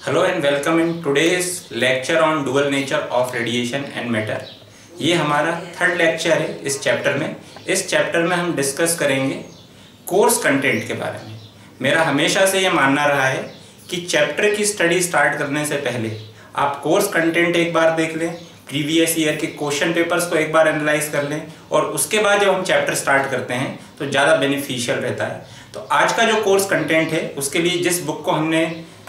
Hello and welcome in today's lecture on dual nature of radiation and matter. ये हमारा third lecture है इस chapter में। इस चैप्टर में हम डिस्कस करेंगे कोर्स कंटेंट के बारे में। मेरा हमेशा से ये मानना रहा है कि चैप्टर की स्टडी स्टार्ट करने से पहले आप कोर्स कंटेंट एक बार देख लें, प्रीवियस ईयर के क्वेश्चन पेपर्स को एक बार एनालाइज कर लें और उसके बाद जब हम चैप्टर स्टार्ट करते हैं तो ज़्यादा बेनिफिशियल रहता है। तो आज का जो कोर्स कंटेंट है उसके लिए जिस बुक को हमने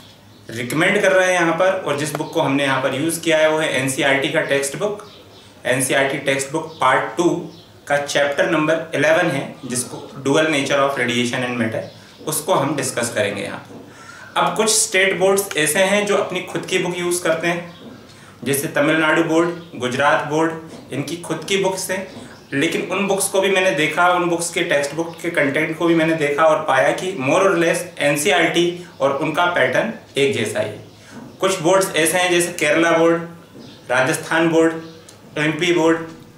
रिकमेंड कर रहे हैं यहाँ पर और जिस बुक को हमने यहाँ पर यूज़ किया है वो है एनसीईआरटी का textbook, NCERT textbook part 2 का चैप्टर नंबर 11 है, जिसको dual nature of radiation and matter, उसको हम डिस्कस करेंगे यहाँ पर। अब कुछ स्टेट बोर्ड्स ऐसे हैं जो अपनी खुद की बुक यूज़ करते हैं, जैसे तमिलनाडु बोर्ड, गुजरात बोर्ड, इनकी खुद की बुक्स हैं। लेकिन उन बुक्स को भी मैंने देखा, उन बुक्स के टेक्स्ट बुक के कंटेंट को भी मैंने देखा और पाया कि मोर और लेस एनसीईआरटी और उनका पैटर्न एक जैसा ही है। कुछ बोर्ड्स ऐसे हैं जैसे Kerala board, Rajasthan board, MP board,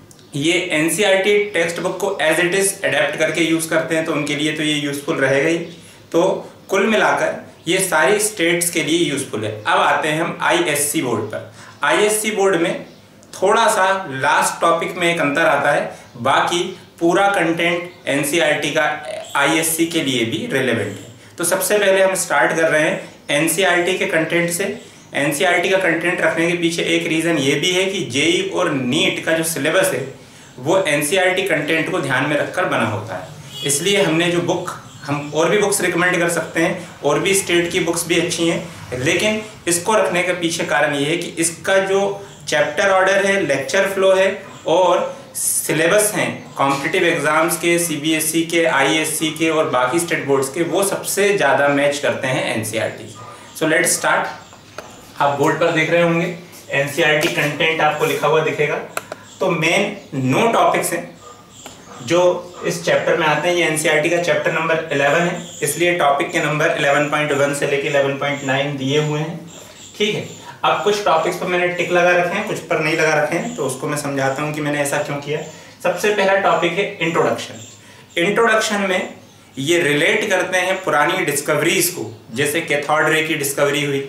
ये एनसीईआरटी टेक्स्ट बुक को एज इट इज़ अडेप्ट करके यूज़ करते हैं, तो उनके लिए तो ये यूज़फुल रहेगा ही। तो कुल मिलाकर ये सारी स्टेट्स के लिए यूज़फुल है। अब आते हैं हम आईएससी बोर्ड पर। आईएससी बोर्ड में थोड़ा सा लास्ट टॉपिक में एक अंतर आता है, बाकी पूरा कंटेंट एनसीईआरटी का आईएससी के लिए भी रिलेवेंट है। तो सबसे पहले हम स्टार्ट कर रहे हैं एनसीईआरटी के कंटेंट से। एनसीईआरटी का कंटेंट रखने के पीछे एक रीज़न ये भी है कि जेईई और नीट का जो सिलेबस है वो एनसीईआरटी कंटेंट को ध्यान में रखकर बना होता है। इसलिए हमने जो बुक, हम और भी बुक्स रिकमेंड कर सकते हैं, और भी स्टेट की बुक्स भी अच्छी हैं, लेकिन इसको रखने के पीछे कारण ये है कि इसका जो चैप्टर ऑर्डर है, लेक्चर फ्लो है और सिलेबस हैं कॉम्पिटिटिव एग्जाम्स के, सीबीएसई के, आईएससी के और बाकी स्टेट बोर्ड्स के, वो सबसे ज़्यादा मैच करते हैं एनसीईआरटी। So let's start. आप बोर्ड पर देख रहे होंगे एनसीईआरटी कंटेंट आपको लिखा हुआ दिखेगा। तो मेन 9 टॉपिक्स हैं जो इस चैप्टर में आते हैं। ये एनसीईआरटी का चैप्टर नंबर 11 है, इसलिए टॉपिक के नंबर 11.1 से लेकर 11.9 दिए हुए हैं। ठीक है, अब कुछ टॉपिक्स पर मैंने टिक लगा रखे हैं, कुछ पर नहीं लगा रखे हैं, तो उसको मैं समझाता हूँ कि मैंने ऐसा क्यों किया। सबसे पहला टॉपिक है इंट्रोडक्शन। इंट्रोडक्शन में ये रिलेट करते हैं पुरानी डिस्कवरीज को, जैसे कैथोड रे की डिस्कवरी हुई,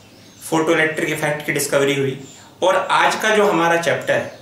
फोटो इलेक्ट्रिक इफेक्ट की डिस्कवरी हुई, और आज का जो हमारा चैप्टर है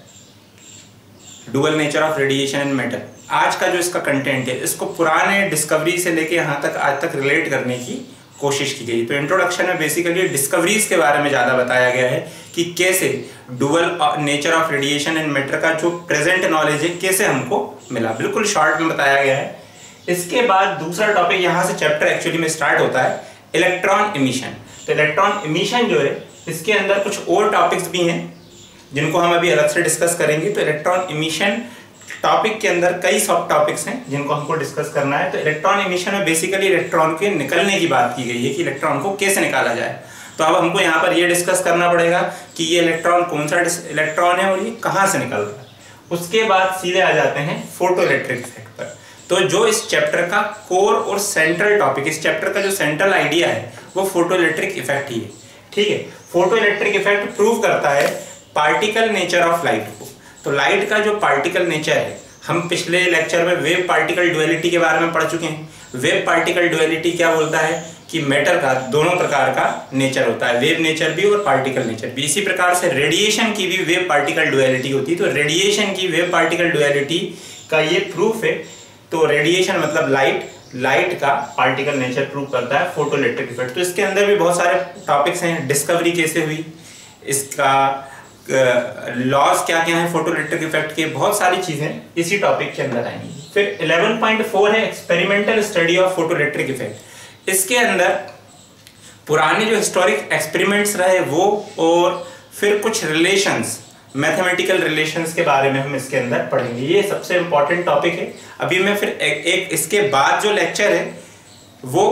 dual nature of radiation and matter, आज का जो इसका कंटेंट है, इसको पुराने डिस्कवरी से लेके यहाँ तक आज तक रिलेट करने की कोशिश की गई। तो इंट्रोडक्शन में बेसिकली डिस्कवरीज के बारे में ज़्यादा बताया गया है कि कैसे dual nature of radiation and matter का जो प्रेजेंट नॉलेज है कैसे हमको मिला, बिल्कुल शॉर्ट में बताया गया है। इसके बाद दूसरा टॉपिक यहाँ से चैप्टर एक्चुअली में स्टार्ट होता है, इलेक्ट्रॉन इमिशन। तो इलेक्ट्रॉन इमिशन जो है, इसके अंदर कुछ और टॉपिक्स भी हैं जिनको हम अभी अलग से डिस्कस करेंगे। तो इलेक्ट्रॉन इमिशन टॉपिक के अंदर कई सब टॉपिक्स हैं जिनको हमको डिस्कस करना है। तो इलेक्ट्रॉन इमिशन में बेसिकली इलेक्ट्रॉन के निकलने की बात की गई है कि इलेक्ट्रॉन को कैसे निकाला जाए। तो अब हमको यहाँ पर ये डिस्कस करना पड़ेगा कि ये इलेक्ट्रॉन कौन सा इलेक्ट्रॉन है और ये कहाँ से निकल रहा है। उसके बाद सीधे आ जाते हैं फोटो इलेक्ट्रिक इफेक्ट पर। तो जो इस चैप्टर का कोर और सेंट्रल टॉपिक, इस चैप्टर का जो सेंट्रल आइडिया है वो फोटो इलेक्ट्रिक इफेक्ट ही है। ठीक है, फोटो इलेक्ट्रिक इफेक्ट प्रूव करता है पार्टिकल नेचर ऑफ लाइट को। तो लाइट का जो पार्टिकल नेचर है, हम पिछले लेक्चर में वेव पार्टिकल डुअलिटी के बारे में पढ़ चुके हैं। वेव पार्टिकल डुअलिटी क्या बोलता है कि मैटर का दोनों प्रकार का नेचर होता है, वेव नेचर भी और पार्टिकल नेचर भी। इसी प्रकार से रेडिएशन की भी वेव पार्टिकल डुअलिटी होती है। तो रेडिएशन की वेव पार्टिकल डुअलिटी का ये प्रूफ है। तो रेडिएशन मतलब लाइट, लाइट का पार्टिकल नेचर प्रूव करता है फोटो इलेक्ट्रिक इफेक्ट। तो इसके अंदर भी बहुत सारे टॉपिक्स हैं, डिस्कवरी कैसे हुई, इसका लॉस क्या क्या है फोटो इलेक्ट्रिक इफेक्ट के, बहुत सारी चीजें इसी टॉपिक के अंदर आएंगी। फिर 11.4 है experimental study of photoelectric effect. इसके अंदर पुराने जो हिस्टोरिक एक्सपेरिमेंट्स रहे वो, और फिर कुछ रिलेशंस, मैथमेटिकल रिलेशंस के बारे में हम इसके अंदर पढ़ेंगे। ये सबसे इंपॉर्टेंट टॉपिक है। अभी मैं फिर एक इसके बाद जो लेक्चर है वो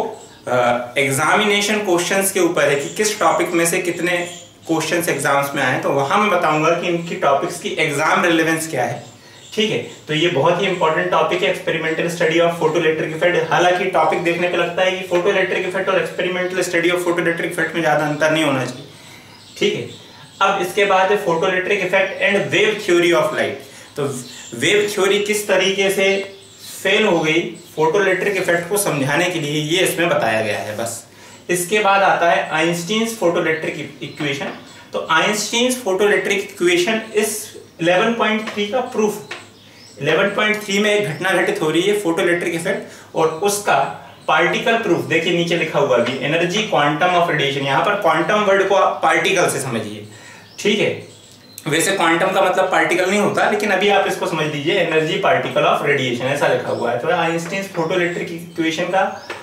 एग्जामिनेशन क्वेश्चंस के ऊपर है कि किस टॉपिक में से कितने क्वेश्चंस एग्जाम्स में आए, तो वहां मैं बताऊंगा कि इनकी टॉपिक्स की एग्जाम रिलेवेंस क्या है। ठीक है, तो ये बहुत ही इंपॉर्टेंट टॉपिक है experimental study of photoelectric effect. हालांकि टॉपिक देखने पे लगता है कि फोटो इलेक्ट्रिक इफेक्ट और experimental study of photoelectric effect में ज्यादा अंतर नहीं होना चाहिए। ठीक है, अब इसके बाद है photoelectric effect and wave theory of light. तो वेव थ्योरी किस तरीके से फेल हो गई फोटो इलेक्ट्रिक इफेक्ट को समझाने के लिए, ये इसमें बताया गया है। बस इसके बाद आता है आइंस्टीन्स फोटोइलेक्ट्रिक इक्वेशन। तो आइंस्टीन्स फोटोइलेक्ट्रिक इक्वेशन इस 11.3 का प्रूफ। 11.3 में एक घटना घटित हो रही है फोटोइलेक्ट्रिक इफेक्ट, और उसका पार्टिकल प्रूफ देखिए नीचे लिखा हुआ भी, एनर्जी क्वांटम ऑफ रेडिएशन। यहाँ पर क्वांटम वर्ड को आप पार्टिकल से समझिए, ठीक है। वैसे क्वांटम का मतलब पार्टिकल नहीं होता, लेकिन अभी आप इसको समझ लीजिए, एनर्जी पार्टिकल ऑफ रेडिएशन ऐसा लिखा हुआ है। तो आइंस्टीन फोटोइलेक्ट्रिक इक्वेशन का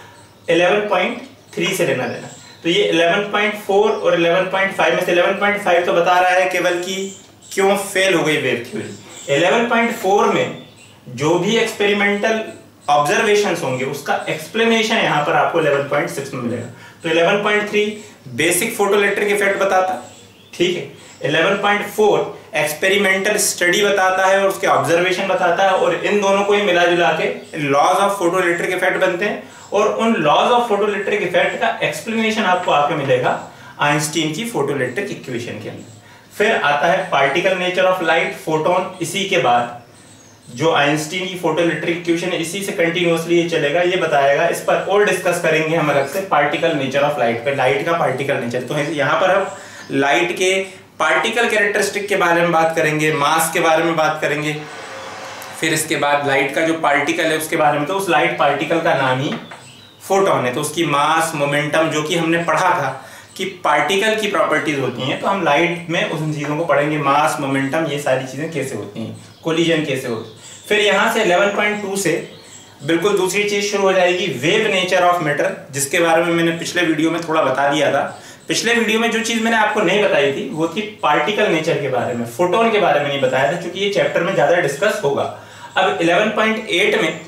11.3 से लेना देना। तो ये 11.4 और 11.5 में से 11.5 तो बता रहा है केवल कि क्यों फेल हो गई वेव थ्योरी। 11.4 में जो भी एक्सपेरिमेंटल ऑब्जर्वेशंस होंगे उसका एक्सप्लेनेशन यहाँ पर आपको 11.6 में मिलेगा। तो 11.3 बेसिक फोटोइलेक्ट्रिक इफेक्ट बताता, ठीक है। 11.4 एक्सपेरिमेंटल स्टडी बताता है और उसके ऑब्जर्वेशन बताता है, और इन दोनों को ही मिला जुला के लॉज ऑफ फोटोइलेक्ट्रिक इफेक्ट बनते हैं, और उन लॉज ऑफ फोटोइलेक्ट्रिक इफेक्ट का एक्सप्लेनेशन आपको आके मिलेगा आइंस्टीन की फोटोइलेक्ट्रिक इक्वेशन के अंदर। फिर आता है particle nature of light, photon. इसी के बाद जो आइंस्टीन की फोटोइलेक्ट्रिक इक्वेशन है इसी से कंटिन्यूअसली ये चलेगा, ये बताएगा। इस पर और डिस्कस करेंगे हम अलग से पार्टिकल नेचर ऑफ लाइट पे, लाइट का पार्टिकल नेचर। तो यहाँ पर हम लाइट के पार्टिकल कैरेक्टरिस्टिक के बारे में बात करेंगे, मास के बारे में बात करेंगे। फिर इसके बाद लाइट का जो पार्टिकल है उसके बारे में, तो उस लाइट पार्टिकल का नाम ही फोटोन है। तो उसकी मास, मोमेंटम, जो कि हमने पढ़ा था कि पार्टिकल की प्रॉपर्टीज होती हैं, तो हम लाइट में उन चीजों को पढ़ेंगे, मास, मोमेंटम, ये सारी चीजें कैसे होती हैं, कोलिजन कैसे होती है। फिर यहाँ से 11.2 से बिल्कुल दूसरी चीज शुरू हो जाएगी, वेव नेचर ऑफ मैटर, जिसके बारे में मैंने पिछले वीडियो में थोड़ा बता दिया था। पिछले वीडियो में जो चीज मैंने आपको नहीं बताई थी वो थी पार्टिकल नेचर के बारे में, फोटोन के बारे में नहीं बताया था, क्योंकि ये चैप्टर में ज्यादा डिस्कस होगा। अब 11.8 में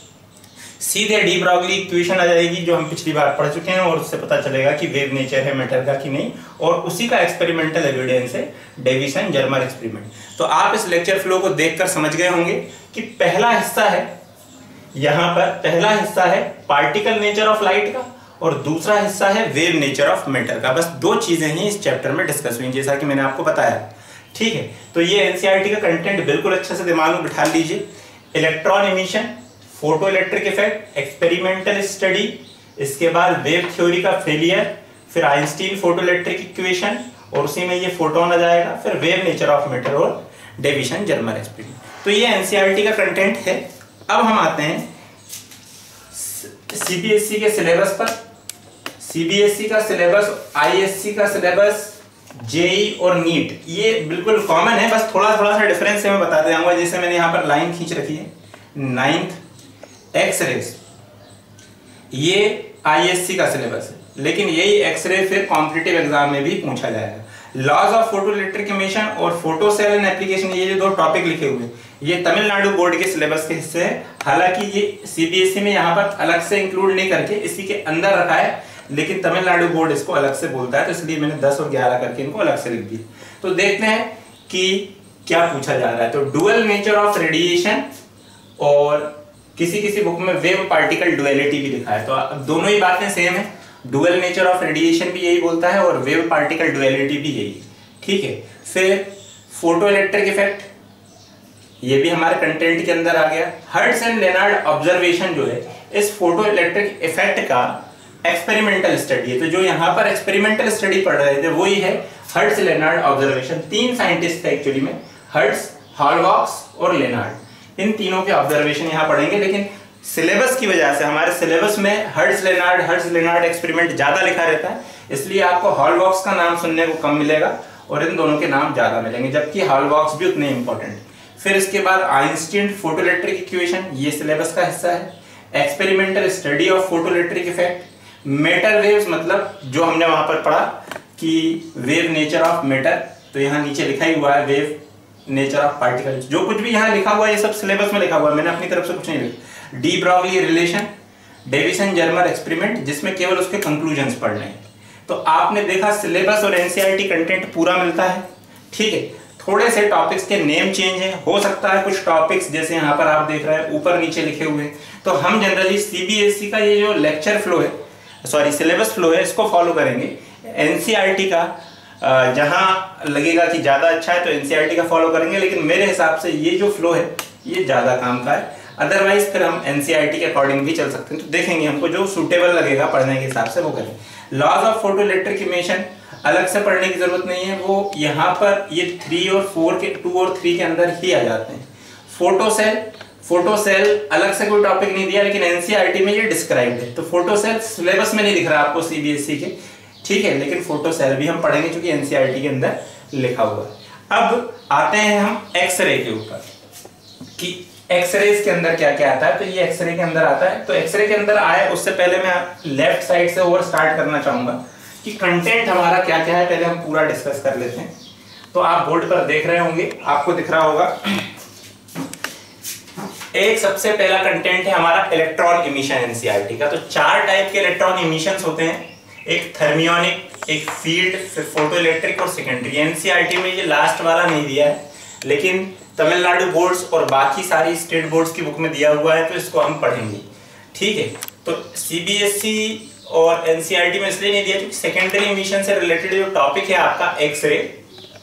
सीधे डी ब्रॉगली इक्वेशन आ जाएगी, जो हम पिछली बार पढ़ चुके हैं, और उससे पता चलेगा कि वेव नेचर है मैटर का कि नहीं, और उसी का एक्सपेरिमेंटल एविडेंस है डेविसन जर्मर एक्सपेरिमेंट। तो आप इस लेक्चर फ्लो को देखकर समझ गए होंगे कि पहला हिस्सा है, यहाँ पर पहला हिस्सा है पार्टिकल नेचर ऑफ लाइट का, और दूसरा हिस्सा है वेव नेचर ऑफ मैटर का। बस दो चीजें ही इस चैप्टर में डिस्कस हुई, जैसा कि मैंने आपको बताया, ठीक है। तो ये एनसीईआरटी का कंटेंट बिल्कुल अच्छे से दिमाग में बिठा लीजिए। Electron emission, photoelectric effect, experimental study, इसके बाद वेव थ्योरी का फेलियर, फिर आइंस्टीन फोटो इलेक्ट्रिक इक्वेशन, और उसी में ये फोटोन आ जाएगा, फिर वेव नेचर ऑफ मैटर और डेविसन जर्मर एक्सपेरिमेंट। तो ये एनसीईआरटी का कंटेंट है। अब हम आते हैं सीबीएसई के सिलेबस पर। सीबीएसई का सिलेबस, आईएससी का सिलेबस, जेई और नीट, ये बिल्कुल कॉमन है, बस थोड़ा थोड़ा सा डिफरेंस है मैं बताते जाऊंगा। जैसे मैंने यहाँ पर लाइन खींच रखी है, 9th एक्सरेज, ये आईएससी का सिलेबस है, लेकिन यही एक्सरे फिर कॉम्पिटिटिव एग्जाम में भी पूछा जाएगा। Laws of photoelectric emission और फोटो सेल एंड एप्लीकेशन, ये जो दो टॉपिक लिखे हुए ये तमिलनाडु बोर्ड के सिलेबस के हिस्से हैं। हालांकि ये सीबीएसई में यहाँ पर अलग से इंक्लूड नहीं करके इसी के अंदर रखा है, लेकिन तमिलनाडु बोर्ड इसको अलग से बोलता है, तो इसलिए मैंने 10 और 11 करके इनको अलग से लिख दिया। तो देखते हैं कि क्या पूछा जा रहा है। तो डुअल नेचर ऑफ रेडिएशन, और किसी किसी बुक में वेव पार्टिकल डुअलिटी भी लिखा है। तो अब दोनों ही बातें सेम है, डुअल नेचर ऑफ रेडिएशन भी यही बोलता है और वेव पार्टिकल डुअलिटी भी यही, ठीक है। फिर फोटो इलेक्ट्रिक इफेक्ट, ये भी हमारे कंटेंट के अंदर आ गया। हर्ट्ज एंड लेनार्ड ऑब्जर्वेशन जो है इस फोटो इलेक्ट्रिक इफेक्ट का एक्सपेरिमेंटल स्टडी है। तो जो यहाँ पर एक्सपेरिमेंटल स्टडी पढ़ रहे थे वही है हर्ट्ज लेनार्ड ऑब्जर्वेशन। 3 साइंटिस्ट थे एक्चुअली में, हर्ट्ज, हॉलबॉक्स और लेनार्ड, इन तीनों के ऑब्जर्वेशन यहाँ पढ़ेंगे। लेकिन सिलेबस की वजह से हमारे सिलेबस में हर्ट्ज लेनार्ड एक्सपेरिमेंट ज्यादा लिखा रहता है, इसलिए आपको हॉलबॉक्स का नाम सुनने को कम मिलेगा और इन दोनों के नाम ज्यादा मिलेंगे, जबकि हॉलबॉक्स भी उतने इंपॉर्टेंट। फिर इसके बाद आइंस्टीन फोटो इलेक्ट्रिक इक्वेशन, ये सिलेबस का हिस्सा है। Experimental study of photoelectric effect, matter waves, मतलब जो हमने वहां पर पढ़ा कि वेव नेचर ऑफ मैटर, तो यहाँ नीचे लिखा ही हुआ है वेव नेचर ऑफ पार्टिकल। जो कुछ भी यहाँ लिखा हुआ है ये सब सिलेबस में लिखा हुआ है, मैंने अपनी तरफ से कुछ नहीं लिखा। De Broglie relation, Davisson Germer experiment, जिसमें केवल उसके कंक्लूजन्स पढ़ने हैं। तो आपने देखा सिलेबस और एनसीईआरटी कंटेंट पूरा मिलता है, ठीक है। थोड़े से टॉपिक्स के नेम चेंज है, हो सकता है कुछ टॉपिक्स जैसे यहाँ पर आप देख रहे हैं ऊपर नीचे लिखे हुए। तो हम जनरली सीबीएसई का ये जो लेक्चर फ्लो है, सॉरी सिलेबस फ्लो है, इसको फॉलो करेंगे। एनसीईआरटी का जहां लगेगा कि ज्यादा अच्छा है तो एनसीईआरटी का फॉलो करेंगे, लेकिन मेरे हिसाब से ये जो फ्लो है ये ज्यादा काम का है। अदरवाइज फिर हम एनसीईआरटी के अकॉर्डिंग भी चल सकते हैं, तो देखेंगे हमको जो सूटेबल लगेगा पढ़ने के हिसाब से वो करें। Laws of photoelectric emission अलग से पढ़ने की जरूरत नहीं है, वो यहाँ पर ये 3 और 4 के 2 और 3 के अंदर ही आ जाते हैं। फोटो सेल अलग से कोई टॉपिक नहीं दिया, लेकिन एनसीईआरटी में ये डिस्क्राइब्ड है। तो फोटो सेल सिलेबस में नहीं दिख रहा आपको सीबीएसई के, ठीक है, लेकिन फोटो सेल भी हम पढ़ेंगे क्योंकि एनसीईआरटी के अंदर लिखा हुआ है। अब आते हैं हम एक्सरे के ऊपर कि एक्सरे के अंदर क्या क्या आता है। तो ये एक्सरे के अंदर आता है। तो एक्सरे के अंदर आए उससे पहले मैं लेफ्ट साइड से ओवर स्टार्ट करना चाहूंगा कि कंटेंट हमारा क्या क्या है, पहले हम पूरा डिस्कस कर लेते हैं। तो आप बोर्ड पर देख रहे होंगे, आपको दिख रहा होगा, एक सबसे पहला कंटेंट है हमारा इलेक्ट्रॉन इमिशन एनसीईआरटी का। तो 4 टाइप के इलेक्ट्रॉन इमिशंस होते हैं, एक थर्मियोनिक, एक फील्ड, फिर फोटो इलेक्ट्रिक और सेकेंडरी। एनसीईआरटी में ये लास्ट वाला नहीं दिया है, लेकिन तमिलनाडु बोर्ड्स और बाकी सारी स्टेट बोर्ड्स की बुक में दिया हुआ है, तो इसको हम पढ़ेंगे, ठीक है। तो सीबीएसई और एनसीईआरटी में इसलिए नहीं दिया क्योंकि सेकेंडरी इमिशन से रिलेटेड जो टॉपिक है आपका एक्सरे,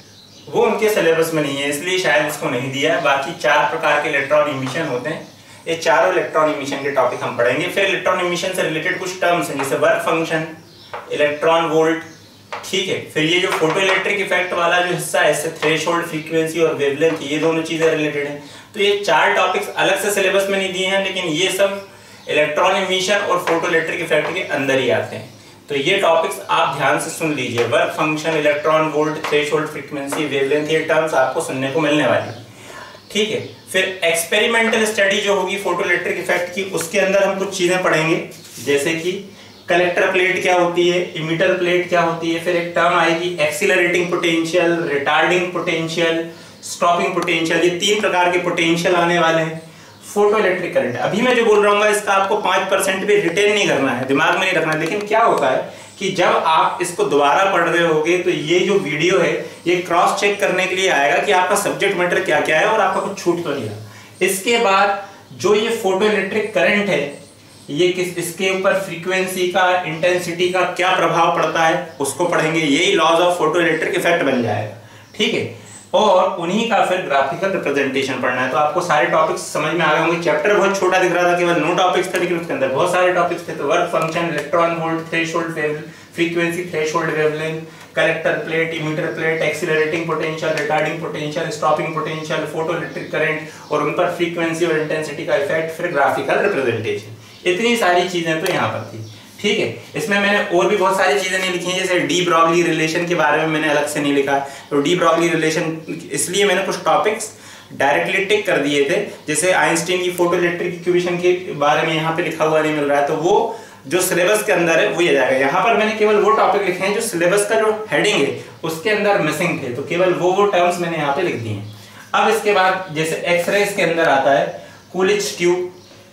वो उनके सिलेबस में नहीं है, इसलिए शायद इसको नहीं दिया है। बाकी 4 प्रकार के इलेक्ट्रॉन इमिशन होते हैं, ये चारों इलेक्ट्रॉन इमिशन के टॉपिक हम पढ़ेंगे। फिर इलेक्ट्रॉन इमिशन से रिलेटेड कुछ टर्म्स हैं जैसे वर्क फंक्शन, इलेक्ट्रॉन वोल्ट, ठीक है। फिर ये जो फोटो इलेक्ट्रिक इफेक्ट वाला जो हिस्सा है, इससे थ्रेशोल्ड फ्रीक्वेंसी और वेवलेंथ, ये दोनों चीजें रिलेटेड हैं। तो ये 4 टॉपिक्स अलग से सिलेबस में नहीं दिए हैं, लेकिन ये सब इलेक्ट्रॉन इमिशन और फोटो इलेक्ट्रिक इफेक्ट के अंदर ही आते हैं। तो ये टॉपिक्स आप ध्यान से सुन लीजिए, work function, electron volt, threshold frequency, wavelength, ये टर्म्स आपको सुनने को मिलने वाली, ठीक है। फिर एक्सपेरिमेंटल स्टडी जो होगी फोटो इलेक्ट्रिक इफेक्ट की, उसके अंदर हम कुछ चीजें पढ़ेंगे, जैसे कि कलेक्टर प्लेट क्या होती है, इमिटर प्लेट क्या होती है। फिर एक टर्म आएगी accelerating potential, retarding potential, stopping potential, ये 3 प्रकार के पोटेंशियल आने वाले हैं। फोटो इलेक्ट्रिक करंट, अभी मैं जो बोल रहा हूँ इसका आपको 5% भी रिटेन नहीं करना है, दिमाग में नहीं रखना है। लेकिन क्या होता है कि जब आप इसको दोबारा पढ़ रहे होगे तो ये जो वीडियो है ये क्रॉस चेक करने के लिए आएगा कि आपका सब्जेक्ट मैटर क्या क्या है और आपका कुछ छूट तो नहीं रहा। इसके बाद जो ये फोटो इलेक्ट्रिक करंट है, ये इसके ऊपर फ्रीक्वेंसी का, इंटेंसिटी का क्या प्रभाव पड़ता है उसको पढ़ेंगे। यही laws of photoelectric effect बन जाएगा, ठीक है। और उन्हीं का फिर ग्राफिकल रिप्रेजेंटेशन पढ़ना है। तो आपको सारे टॉपिक्स समझ में आ गए होंगे। चैप्टर बहुत छोटा दिख रहा था, केवल 9 टॉपिक्स थे, लेकिन उसके अंदर बहुत सारे टॉपिक्स थे। तो work function, electron volt, threshold frequency, threshold wavelength, collector plate, emitter plate, accelerating potential, retarding potential, stopping potential, photoelectric current और उन पर फ्रीक्वेंसी और इंटेंसिटी का इफेक्ट, फिर ग्राफिकल रिप्रेजेंटेशन। इतनी सारी चीजें तो यहाँ पर थी, ठीक है। इसमें मैंने और भी बहुत सारी चीजें नहीं लिखी हैं, जैसे डी ब्रॉगली रिलेशन के बारे में मैंने अलग से नहीं लिखा। तो डी ब्रॉगली रिलेशन इसलिए मैंने कुछ टॉपिक्स डायरेक्टली टिक कर दिए थे, जैसे आइंस्टीन की फोटो इलेक्ट्रिक इक्वेशन के बारे में यहाँ पे लिखा हुआ नहीं मिल रहा है, तो वो जो सिलेबस के अंदर है वो ये जाएगा। यहाँ पर मैंने केवल वो टॉपिक लिखे हैं जो सिलेबस का जो हेडिंग है उसके अंदर मिसिंग थे, तो केवल वो टर्म्स मैंने यहाँ पे लिख दिए हैं। अब इसके बाद जैसे एक्सरेज के अंदर आता है कूलिज ट्यूब,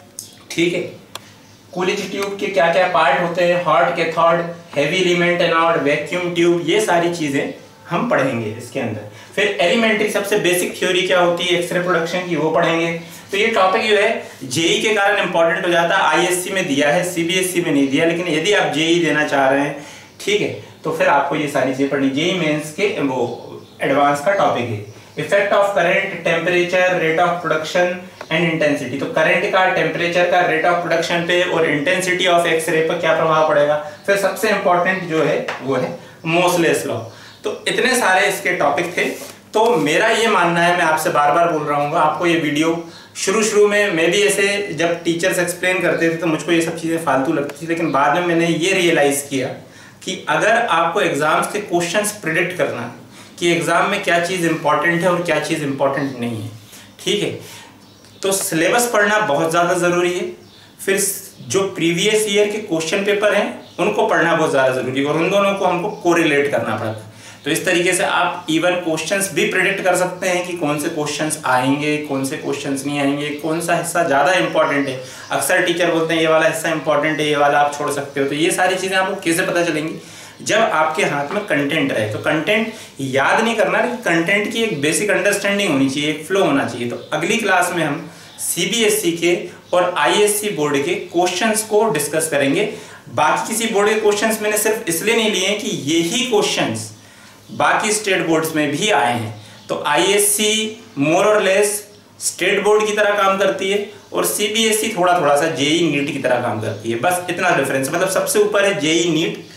ठीक है। कूलिज ट्यूब के क्या क्या पार्ट होते हैं, hot cathode, heavy element anode, vacuum tube, ये सारी चीजें हम पढ़ेंगे इसके अंदर। फिर एलिमेंट्री सबसे बेसिक थ्योरी क्या होती है एक्सरे प्रोडक्शन की, वो पढ़ेंगे। तो ये टॉपिक जो है जेई के कारण इंपॉर्टेंट हो जाता है, आईएससी में दिया है, सीबीएसई में नहीं दिया, लेकिन यदि आप जेई देना चाह रहे हैं, ठीक है, तो फिर आपको ये सारी चीजें पढ़नी। जेई मेंस के वो एडवांस का टॉपिक है। Effect of current, temperature, rate of production and intensity. तो करंट का, टेम्परेचर का, रेट ऑफ प्रोडक्शन पे और इंटेंसिटी ऑफ एक्सरे पर क्या प्रभाव पड़ेगा। फिर सबसे इंपॉर्टेंट जो है वो है मोसलेस लॉ। तो इतने सारे इसके टॉपिक थे। तो मेरा ये मानना है, मैं आपसे बार बार बोल रहा हूँ, आपको ये वीडियो शुरू में मैं भी ऐसे जब टीचर्स एक्सप्लेन करते थे तो मुझको ये सब चीज़ें फालतू लगती थी, लेकिन बाद में मैंने ये रियलाइज़ किया कि अगर आपको एग्जाम्स के क्वेश्चंस प्रिडिक्ट करना है कि एग्जाम में क्या चीज़ इंपॉर्टेंट है और क्या चीज़ इंपॉर्टेंट नहीं है, ठीक है, तो सिलेबस पढ़ना बहुत ज़्यादा ज़रूरी है। फिर जो प्रीवियस ईयर के क्वेश्चन पेपर हैं उनको पढ़ना बहुत ज़्यादा ज़रूरी है, और उन दोनों को हमको कोरिलेट करना पड़ता है। तो इस तरीके से आप इवन क्वेश्चंस भी प्रेडिक्ट कर सकते हैं कि कौन से क्वेश्चंस आएंगे, कौन से क्वेश्चंस नहीं आएंगे, कौन सा हिस्सा ज़्यादा इंपॉर्टेंट है। अक्सर टीचर बोलते हैं ये वाला हिस्सा इंपॉर्टेंट है, ये वाला आप छोड़ सकते हो। तो ये सारी चीज़ें आपको कैसे पता चलेंगी, जब आपके हाथ में कंटेंट रहे। तो कंटेंट याद नहीं करना, लेकिन कंटेंट की एक बेसिक अंडरस्टैंडिंग होनी चाहिए, एक फ्लो होना चाहिए। तो अगली क्लास में हम सीबीएसई के और आईएससी बोर्ड के क्वेश्चंस को डिस्कस करेंगे। बाकी किसी बोर्ड के क्वेश्चंस मैंने सिर्फ इसलिए नहीं लिए हैं कि यही क्वेश्चंस बाकी स्टेट बोर्ड्स में भी आए हैं। तो आईएससी मोर और लेस स्टेट बोर्ड की तरह काम करती है और सीबीएसई थोड़ा थोड़ा सा जेई नीट की तरह काम करती है, बस इतना डिफरेंस। मतलब सबसे ऊपर है जेई नीट,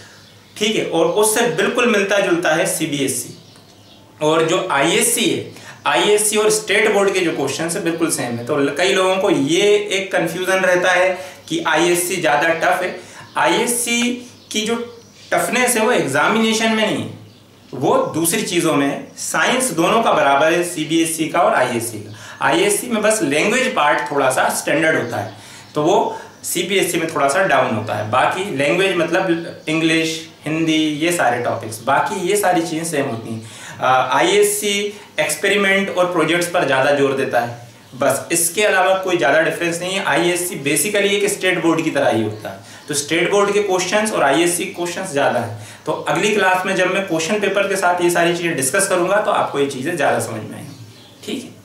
ठीक है, और उससे बिल्कुल मिलता जुलता है सीबीएसई। और जो आईएससी है, आईएससी और स्टेट बोर्ड के जो क्वेश्चन है बिल्कुल सेम है। तो कई लोगों को ये एक कंफ्यूजन रहता है कि आईएससी ज़्यादा टफ है। आईएससी की जो टफनेस है वो एग्जामिनेशन में नहीं है, वो दूसरी चीज़ों में है। साइंस दोनों का बराबर है, सीबीएसई का और आईएससी का। आईएससी में बस लैंग्वेज पार्ट थोड़ा सा स्टैंडर्ड होता है, तो वो सीबीएसई में थोड़ा सा डाउन होता है। बाकी लैंग्वेज मतलब इंग्लिश, हिंदी, ये सारे टॉपिक्स, बाकी ये सारी चीज़ें सेम होती हैं। आईएससी एक्सपेरिमेंट और प्रोजेक्ट्स पर ज़्यादा जोर देता है, बस इसके अलावा कोई ज़्यादा डिफरेंस नहीं है। आईएससी बेसिकली एक स्टेट बोर्ड की तरह ही होता है, तो स्टेट बोर्ड के क्वेश्चंस और आईएससी के क्वेश्चंस ज़्यादा है। तो अगली क्लास में जब मैं क्वेश्चन पेपर के साथ ये सारी चीज़ें डिस्कस करूँगा तो आपको ये चीज़ें ज़्यादा समझ में आएंगी। ठीक है।